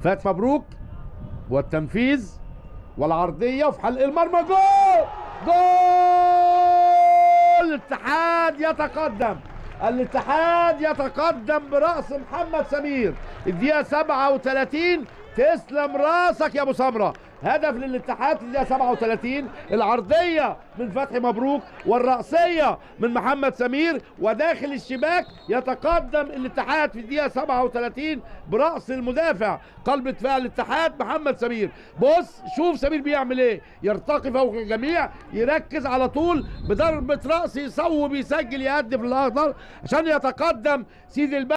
فات مبروك والتنفيذ والعرضيه وفي حلق المرمى. جول جول! الاتحاد يتقدم، الاتحاد يتقدم برأس محمد سمير الدقيقة 37. تسلم راسك يا ابو سمره. هدف للاتحاد في الدقيقة 37، العرضية من فتحي مبروك والرأسية من محمد سمير وداخل الشباك. يتقدم الاتحاد في الدقيقة 37 برأس المدافع قلب دفاع الاتحاد محمد سمير. بص شوف سمير بيعمل ايه، يرتقي فوق الجميع، يركز على طول بضربة رأس، يصوب، يسجل، يهدف الاخضر عشان يتقدم سيد البلد.